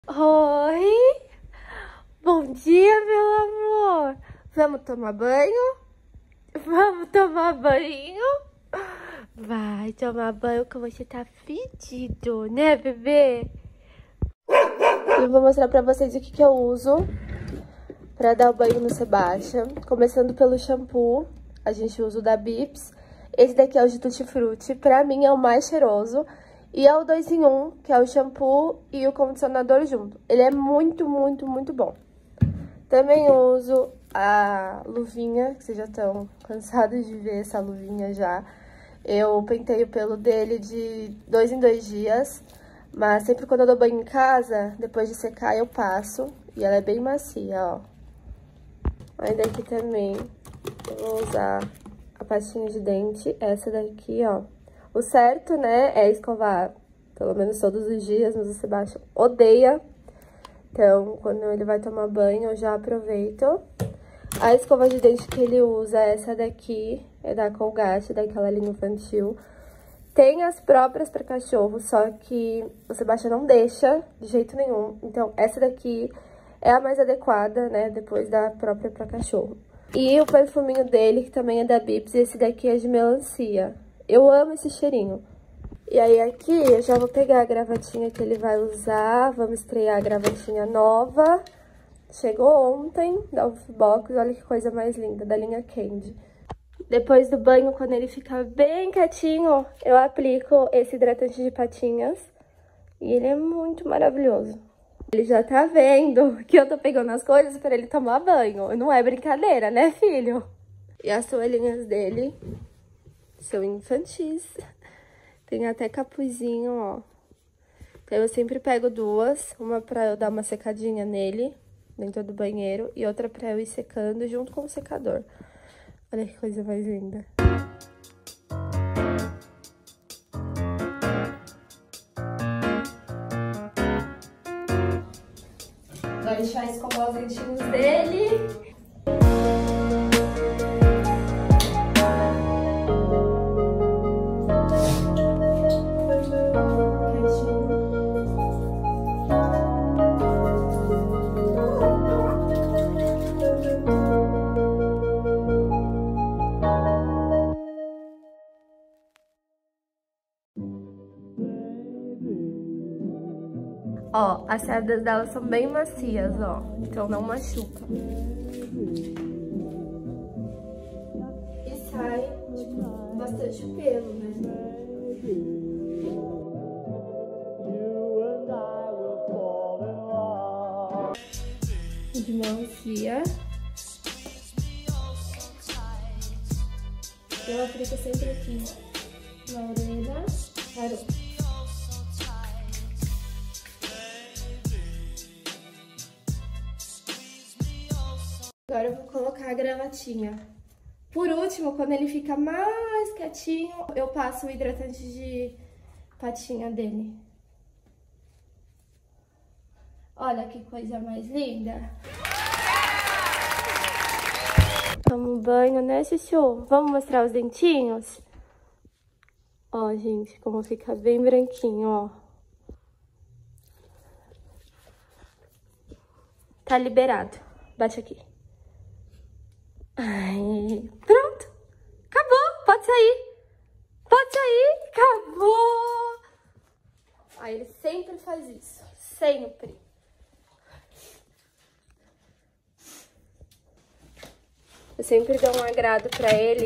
Oi! Bom dia, meu amor! Vamos tomar banho? Vamos tomar banho? Vai tomar banho que você tá fedido, né, bebê? Eu vou mostrar pra vocês o que eu uso pra dar o banho no Sebastian. Começando pelo shampoo, a gente usa o da Bips. Esse daqui é o de Tutti Frutti, pra mim é o mais cheiroso. E é o 2 em 1, que é o shampoo e o condicionador junto. Ele é muito, muito, muito bom. Também uso a luvinha, que vocês já estão cansados de ver essa luvinha já. Eu penteio o pelo dele de 2 em 2 dias, mas sempre quando eu dou banho em casa, depois de secar eu passo. E ela é bem macia, ó. Aí daqui também eu vou usar a pastinha de dente, essa daqui, ó. O certo, né, é escovar pelo menos todos os dias, mas o Sebastian odeia. Então, quando ele vai tomar banho, eu já aproveito. A escova de dente que ele usa é essa daqui, é da Colgate, daquela linha infantil. Tem as próprias para cachorro, só que o Sebastian não deixa de jeito nenhum. Então, essa daqui é a mais adequada, né, depois da própria para cachorro. E o perfuminho dele, que também é da Bips, esse daqui é de melancia. Eu amo esse cheirinho. E aí aqui eu já vou pegar a gravatinha que ele vai usar, vamos estrear a gravatinha nova. Chegou ontem da Ufbox, olha que coisa mais linda, da linha Candy. Depois do banho, quando ele ficar bem quietinho, eu aplico esse hidratante de patinhas. E ele é muito maravilhoso. Ele já tá vendo que eu tô pegando as coisas para ele tomar banho. Não é brincadeira, né, filho? E as toalhinhas dele são infantis. Tem até capuzinho, ó. Então, eu sempre pego duas. Uma pra eu dar uma secadinha nele, dentro do banheiro. E outra pra eu ir secando junto com o secador. Olha que coisa mais linda. Agora a gente vai escovar os dentinhos dele. Ó, as cerdas delas são bem macias, ó. Então não machuca. E sai, tipo, bastante pelo, né? De melancia. Eu aplico sempre aqui na orelha. Parou. Agora eu vou colocar a gravatinha. Por último, quando ele fica mais quietinho, eu passo o hidratante de patinha dele. Olha que coisa mais linda. Toma um banho, né, Chuchu? Vamos mostrar os dentinhos? Ó, gente, como fica bem branquinho, ó. Tá liberado. Bate aqui. Ai, pronto. Acabou. Pode sair. Pode sair. Acabou. Aí ele sempre faz isso. Sempre. Eu sempre dou um agrado pra ele.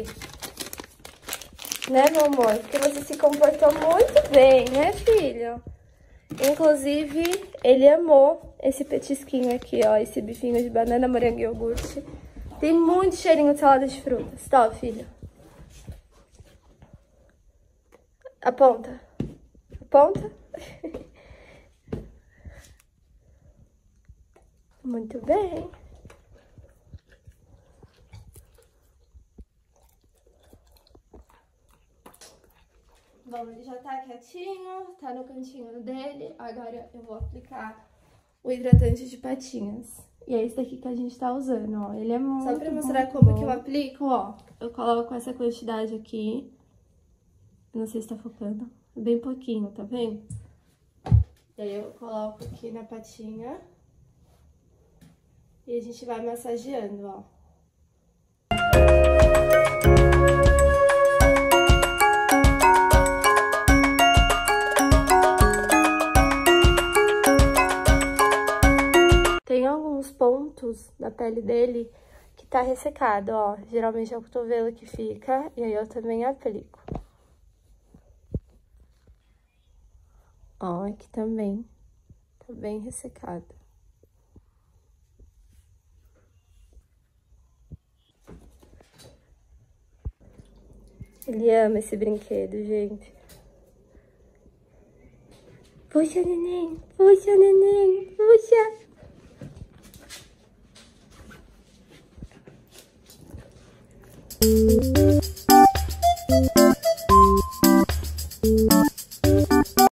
Né, meu amor? Porque você se comportou muito bem, né, filho? Inclusive, ele amou esse petisquinho aqui, ó. Esse bifinho de banana, morango e iogurte. Tem muito cheirinho de salada de frutas. Tá, filho? Aponta. Aponta. Muito bem. Bom, ele já tá quietinho, tá no cantinho dele. Agora eu vou aplicar o hidratante de patinhas. E é esse daqui que a gente tá usando, ó. Ele é muito bom. Só pra mostrar como que eu aplico, ó. Eu coloco essa quantidade aqui. Não sei se tá focando. Bem pouquinho, tá vendo? E aí eu coloco aqui na patinha e a gente vai massageando, ó. Tem alguns pontos na pele dele que tá ressecado, ó. Geralmente é o cotovelo que fica, e aí eu também aplico. Ó, aqui também tá bem ressecado. Ele ama esse brinquedo, gente. Puxa, neném, puxa, neném, puxa.